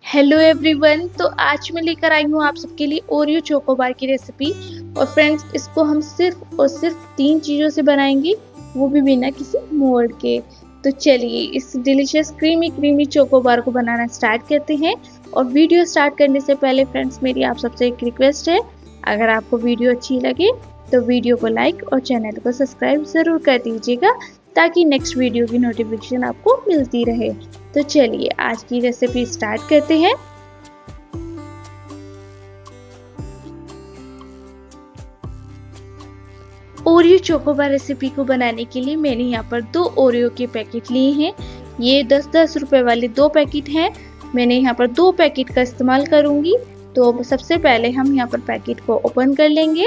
Hello everyone. तो आज मैं लेकर आई हूँ आप सबके लिए ओरियो चोकोबार की रेसिपी। और फ्रेंड्स, इसको हम सिर्फ और सिर्फ 3 चीज़ों से बनाएंगे, वो भी बिना किसी मोल्ड के। तो चलिए इस डिलीशियस क्रीमी चोकोबार को बनाना स्टार्ट करते हैं। और वीडियो स्टार्ट करने से पहले फ्रेंड्स, मेरी आप सबसे एक रिक्वेस्ट है, अगर आपको वीडियो अच्छी लगे तो वीडियो को लाइक और चैनल को सब्सक्राइब ज़रूर कर दीजिएगा, ताकि नेक्स्ट वीडियो की नोटिफिकेशन आपको मिलती रहे। तो चलिए आज की रेसिपी स्टार्ट करते हैं। ओरियो चोकोबार रेसिपी को बनाने के लिए मैंने यहाँ पर 2 ओरियो के पैकेट लिए हैं। ये 10-10 रुपए वाले 2 पैकेट हैं। मैंने यहाँ पर 2 पैकेट का इस्तेमाल करूंगी। तो सबसे पहले हम यहाँ पर पैकेट को ओपन कर लेंगे।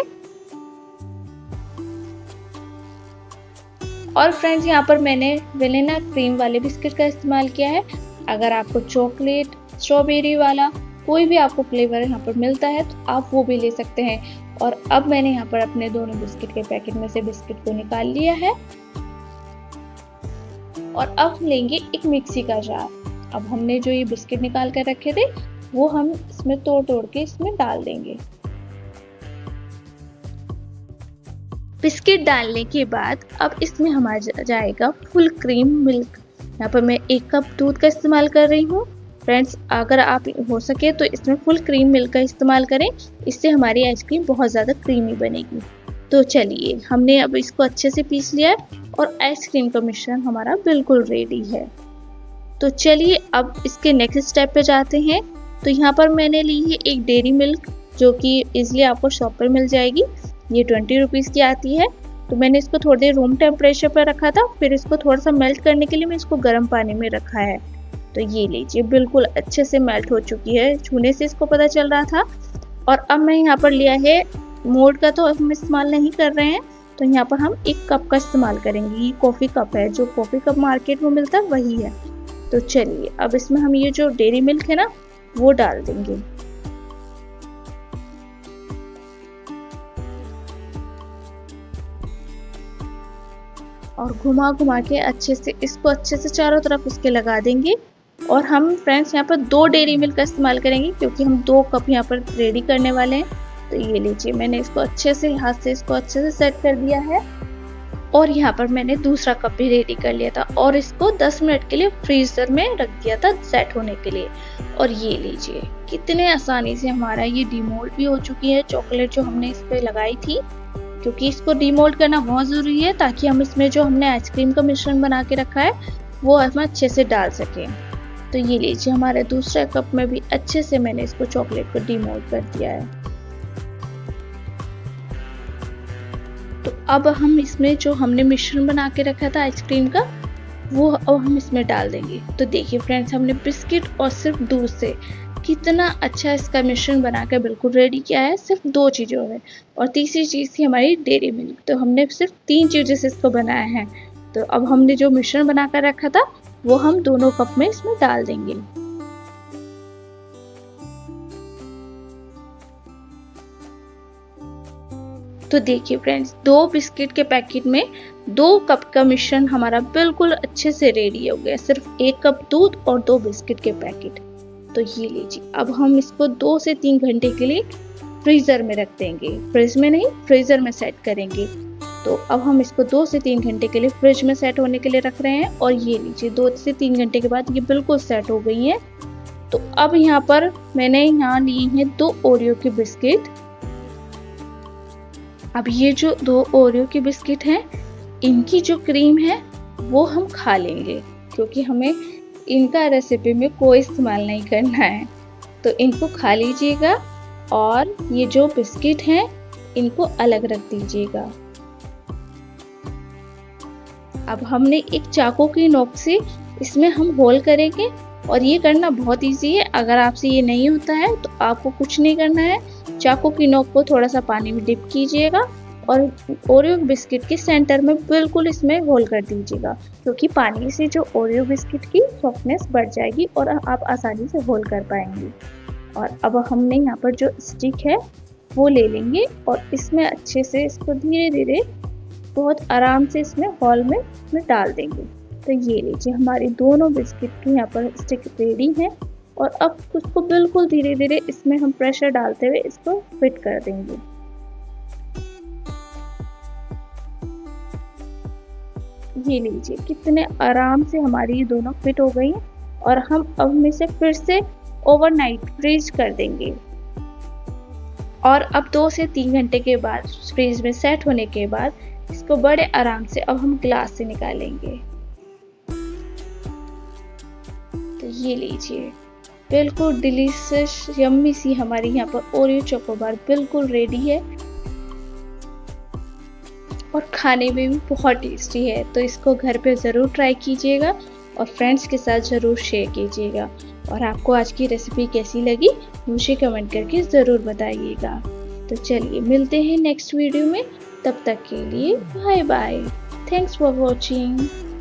और फ्रेंड्स, यहाँ पर मैंने वेनिला क्रीम वाले बिस्किट का इस्तेमाल किया है। अगर आपको चॉकलेट, स्ट्रॉबेरी वाला कोई भी आपको फ्लेवर यहाँ पर मिलता है तो आप वो भी ले सकते हैं। और अब मैंने यहाँ पर अपने दोनों बिस्किट के पैकेट में से बिस्किट को निकाल लिया है। और अब लेंगे एक मिक्सी का जार। अब हमने जो ये बिस्किट निकाल कर रखे थे वो हम इसमें तोड़ के इसमें डाल देंगे। बिस्किट डालने के बाद अब इसमें हमारा जाएगा फुल क्रीम मिल्क। यहाँ पर मैं 1 कप दूध का इस्तेमाल कर रही हूँ। फ्रेंड्स, अगर आप हो सके तो इसमें फुल क्रीम मिल्क का इस्तेमाल करें, इससे हमारी आइसक्रीम बहुत ज़्यादा क्रीमी बनेगी। तो चलिए, हमने अब इसको अच्छे से पीस लिया है और आइसक्रीम का मिश्रण हमारा बिल्कुल रेडी है। तो चलिए अब इसके नेक्स्ट स्टेप पे जाते हैं। तो यहाँ पर मैंने ली है एक डेयरी मिल्क, जो कि ईजिली आपको शॉप पर मिल जाएगी। ये 20 रुपीज़ की आती है। तो मैंने इसको थोड़ी देर रूम टेम्परेचर पर रखा था, फिर इसको थोड़ा सा मेल्ट करने के लिए मैं इसको गर्म पानी में रखा है। तो ये लीजिए, बिल्कुल अच्छे से मेल्ट हो चुकी है, छूने से इसको पता चल रहा था। और अब मैं यहाँ पर लिया है मोल्ड का, तो हम इस्तेमाल नहीं कर रहे हैं। तो यहाँ पर हम 1 कप का इस्तेमाल करेंगे। ये कॉफ़ी कप है, जो कॉफ़ी कप मार्केट में मिलता है वही है। तो चलिए अब इसमें हम ये जो डेयरी मिल्क है ना वो डाल देंगे। और घुमा के अच्छे से चारों तरफ इसके लगा देंगे। और हम फ्रेंड्स यहाँ पर 2 डेयरी मिल्क का इस्तेमाल करेंगे, क्योंकि हम 2 कप यहाँ पर रेडी करने वाले हैं। तो ये लीजिए, मैंने इसको अच्छे से हाथ से इसको अच्छे से सेट कर दिया है। और यहाँ पर मैंने दूसरा कप भी रेडी कर लिया था और इसको 10 मिनट के लिए फ्रीजर में रख दिया था सेट होने के लिए। और ये लीजिए, कितने आसानी से हमारा ये डिमोल्ड भी हो चुकी है चॉकलेट जो हमने इस पर लगाई थी। क्योंकि इसको डिमोल्ड करना बहुत ज़रूरी है, ताकि हम इसमें जो हमने आइसक्रीम का मिश्रण बना के रखा है वो हम अच्छे से डाल सकें। तो ये लीजिए, हमारे दूसरे कप में भी अच्छे से मैंने इसको चॉकलेट को डिमोल्ड कर दिया है। तो अब हम इसमें जो हमने मिश्रण बना के रखा था आइसक्रीम का, वो अब हम इसमें डाल देंगे। तो देखिए फ्रेंड्स, हमने बिस्किट और सिर्फ दूध से कितना अच्छा इसका मिश्रण बनाकर बिल्कुल रेडी किया है, सिर्फ 2 चीज़ों में। और तीसरी चीज़ थी हमारी डेयरी मिल्क। तो हमने सिर्फ 3 चीज़ों से इसको बनाया है। तो अब हमने जो मिश्रण बनाकर रखा था वो हम दोनों कप में इसमें डाल देंगे। तो देखिए फ्रेंड्स, 2 बिस्किट के पैकेट में 2 कप का मिश्रण हमारा बिल्कुल अच्छे से रेडी हो गया। सिर्फ 1 कप दूध और 2 बिस्किट के पैकेट। तो ये लीजिए, अब हम इसको 2 से 3 घंटे के लिए फ्रीज़र में रख देंगे। फ्रिज में नहीं, फ्रीज़र में सेट करेंगे। तो अब हम इसको 2 से 3 घंटे के लिए फ्रिज में सेट होने के लिए रख रहे हैं। और ये लीजिए, 2 से 3 घंटे के बाद ये बिल्कुल सेट हो गई हैं। तो अब यहाँ पर मैंने यहाँ लिए हैं 2 ओरियो के बिस्किट। अब ये जो 2 ओरियो के बिस्किट हैं, इनकी जो क्रीम है वो हम खा लेंगे, क्योंकि हमें इनका रेसिपी में कोई इस्तेमाल नहीं करना है। तो इनको खा लीजिएगा और ये जो बिस्किट हैं इनको अलग रख दीजिएगा। अब हमने एक चाकू की नोक से इसमें हम होल करेंगे। और ये करना बहुत इजी है। अगर आपसे ये नहीं होता है तो आपको कुछ नहीं करना है, चाकू की नोक को थोड़ा सा पानी में डिप कीजिएगा और ओरियो बिस्किट के सेंटर में बिल्कुल इसमें होल कर दीजिएगा, क्योंकि पानी से जो ओरियो बिस्किट की सॉफ्टनेस बढ़ जाएगी और आप आसानी से होल कर पाएंगे। और अब हमने यहाँ पर जो स्टिक है वो ले लेंगे और इसमें अच्छे से इसको धीरे धीरे बहुत आराम से इसमें होल में डाल देंगे। तो ये लीजिए, हमारी दोनों बिस्किट की यहाँ पर स्टिक रेडी हैं। और अब उसको बिल्कुल धीरे धीरे इसमें हम प्रेशर डालते हुए इसको फिट कर देंगे। ये लीजिए कितने आराम से हमारी ये दोनों फिट हो गई हैं और हम अब इसे फिर से ओवरनाइट फ्रीज कर देंगे। और अब 2 से 3 घंटे के बाद फ्रीज में सेट होने के बाद इसको बड़े आराम से अब हम ग्लास से निकालेंगे। तो ये लीजिए बिल्कुल डिलीशियस यम्मी सी हमारी यहाँ पर ओरियो चोकोबार बिल्कुल रेडी है और खाने में भी बहुत टेस्टी है। तो इसको घर पे ज़रूर ट्राई कीजिएगा और फ्रेंड्स के साथ ज़रूर शेयर कीजिएगा। और आपको आज की रेसिपी कैसी लगी मुझे कमेंट करके ज़रूर बताइएगा। तो चलिए मिलते हैं नेक्स्ट वीडियो में, तब तक के लिए bye bye. Thanks for watching.